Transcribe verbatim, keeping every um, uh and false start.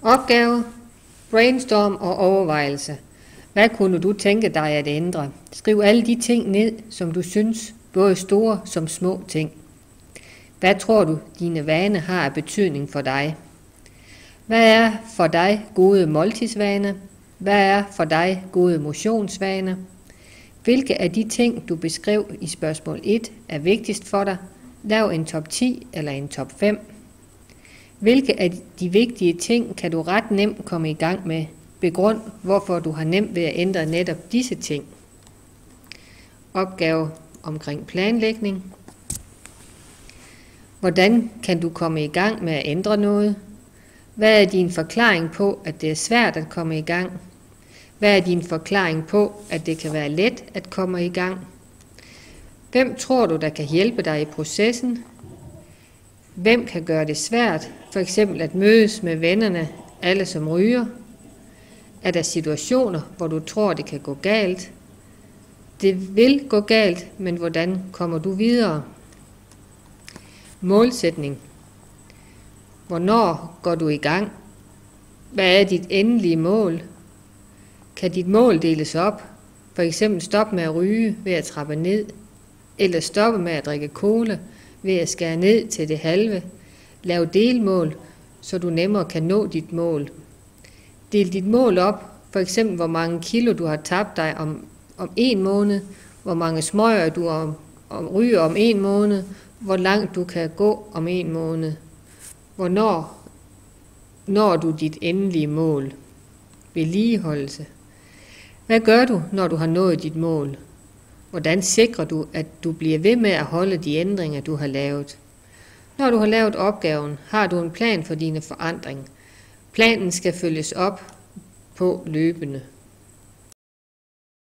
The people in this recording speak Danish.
Opgave, brainstorm og overvejelse. Hvad kunne du tænke dig at ændre? Skriv alle de ting ned, som du synes, både store som små ting. Hvad tror du, dine vaner har af betydning for dig? Hvad er for dig gode måltidsvaner? Hvad er for dig gode motionsvaner? Hvilke af de ting, du beskrev i spørgsmål et, er vigtigst for dig? Lav en top ti eller en top fem. Hvilke af de vigtige ting kan du ret nemt komme i gang med? Begrund, hvorfor du har nemt ved at ændre netop disse ting. Opgave omkring planlægning. Hvordan kan du komme i gang med at ændre noget? Hvad er din forklaring på, at det er svært at komme i gang? Hvad er din forklaring på, at det kan være let at komme i gang? Hvem tror du, der kan hjælpe dig i processen? Hvem kan gøre det svært, for eksempel at mødes med vennerne, alle som ryger? Er der situationer, hvor du tror, det kan gå galt? Det vil gå galt, men hvordan kommer du videre? Målsætning. Hvornår går du i gang? Hvad er dit endelige mål? Kan dit mål deles op? For eksempel stop med at ryge ved at trappe ned, eller stoppe med at drikke cola ved at skære ned til det halve. Lav delmål, så du nemmere kan nå dit mål. Del dit mål op, for eksempel hvor mange kilo du har tabt dig om, om en måned, hvor mange smøger du om, om, ryger om en måned, hvor langt du kan gå om en måned. Hvornår når du dit endelige mål? Vedligeholdelse. Hvad gør du, når du har nået dit mål? Hvordan sikrer du, at du bliver ved med at holde de ændringer, du har lavet? Når du har lavet opgaven, har du en plan for dine forandringer. Planen skal følges op på løbende.